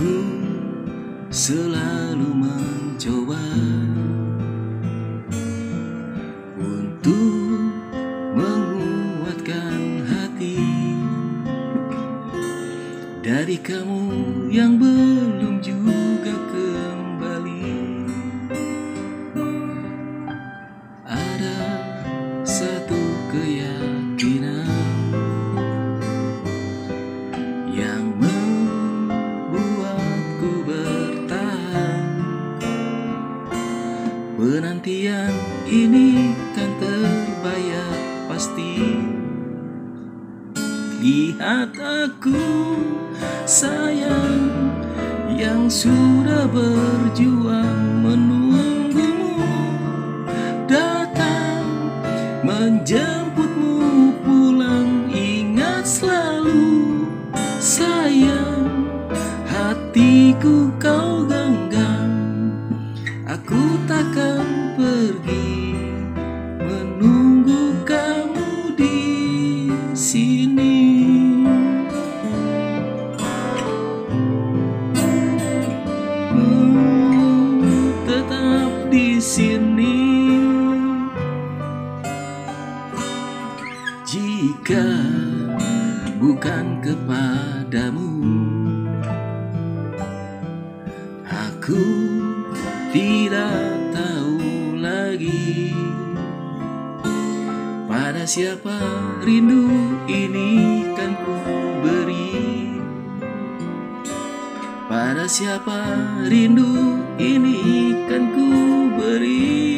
Aku selalu mencoba untuk menguatkan hati dari kamu yang belum juga kembali. Ada satu keyakinan yang membuatku bertahan. Penantian ini kan terbayar pasti. Lihat aku sayang yang sudah berjuang menunggumu datang menjemputmu pulang. Ingat selalu sayang, hatiku kau genggam. Aku takkan pergi menunggu kamu di sini. Tetap di sini. Jika bukan kepadamu, aku tidak tahu lagi pada siapa rindu ini kan ku beri. Pada siapa rindu ini kan ku beri.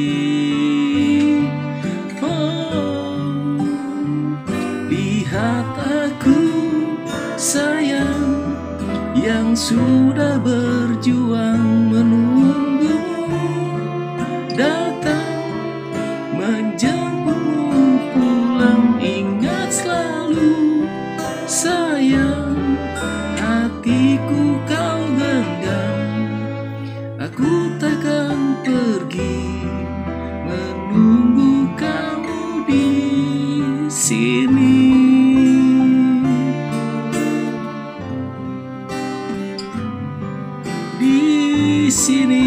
Oh, lihat aku sayang yang sudah berjuang menunggumu datang menjemputmu pulang. Ingat selalu sayang, hatiku kau genggam. Aku takkan pergi menunggu kamu di sini. Di sini.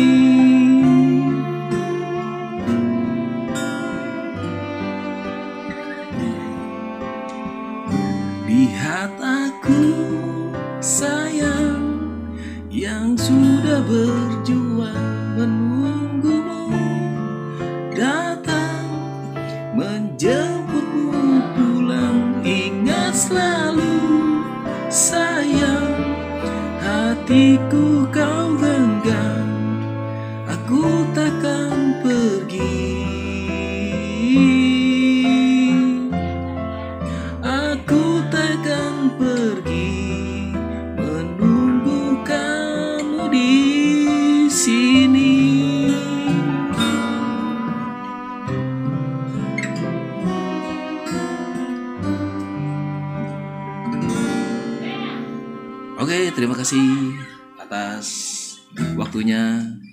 Lihat aku sayang yang sudah berjuang menunggumu datang menjemputmu pulang. Ingat selalu sayang, hatiku kau genggam. Aku takkan pergi. Aku takkan pergi menunggu kamu di sini. Oke, terima kasih atas waktunya.